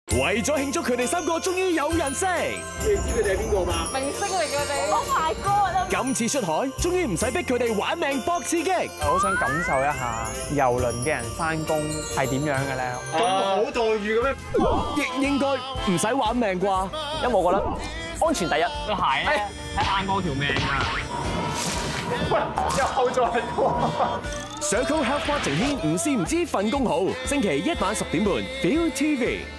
為咗慶祝佢哋3個終於有人識， 你知佢哋係邊個嘛？ 明星嚟佢哋。Oh my god！ 今次出海終於唔使逼佢哋玩命搏刺激。 我好想感受一下郵輪嘅人翻工係點樣嘅咧。 咁好待遇嘅咩？ 應該唔使玩命啩？ 因為我覺得安全第一。 對鞋咧係硬過條命㗎。 喂，又再喎！ Circle Health 花晴軒唔試唔知份工好，星期一晚10點半 ，ViuTV。